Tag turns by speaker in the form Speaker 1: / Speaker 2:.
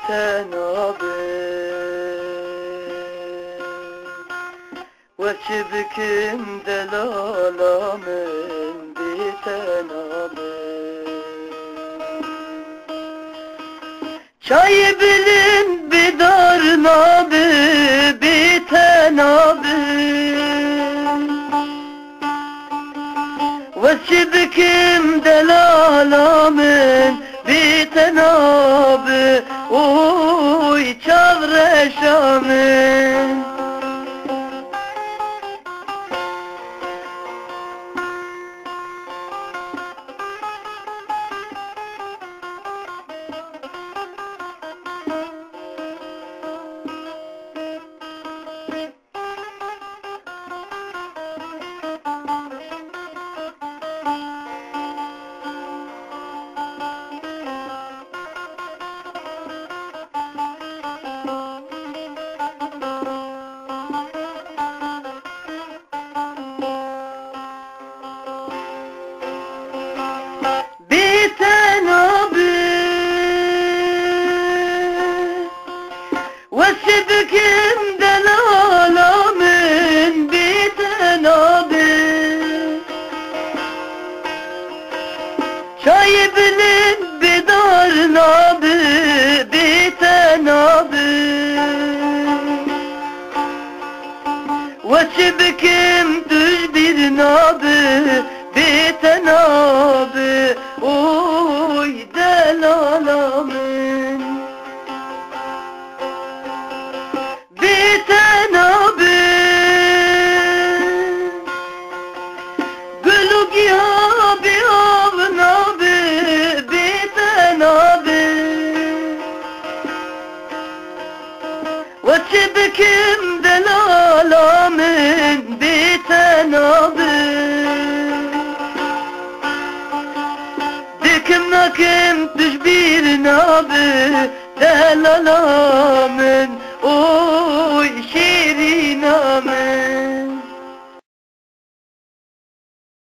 Speaker 1: biten abi Veçibkim delalamın biten abi Çayı bilin bidarın abi biten abi Veçibkim delalamın biten abi Oy çavreşamın biten abi Veçibkim delalamın biten abi Çayı bilin bidarın abi biten abi Veçibkim düz bir abi biten abi Oy delalamın biten abi Gülük ya bir avın abi biten abi Veçibkim delalamın biten abi Dikim nakim düş bir abi delalamın